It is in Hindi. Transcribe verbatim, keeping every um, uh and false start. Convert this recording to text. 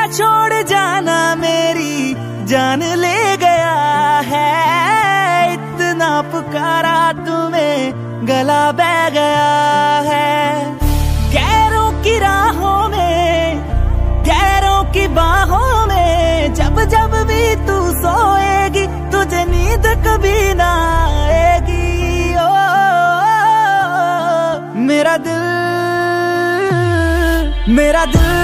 छोड़ जाना मेरी जान ले गया है। इतना पुकारा तुम्हें गला बह गया है। गैरों की राहों में, गैरों की बाहों में, जब जब भी तू सोएगी तुझे नींद कभी ना आएगी। ओ, मेरा दिल, मेरा दिल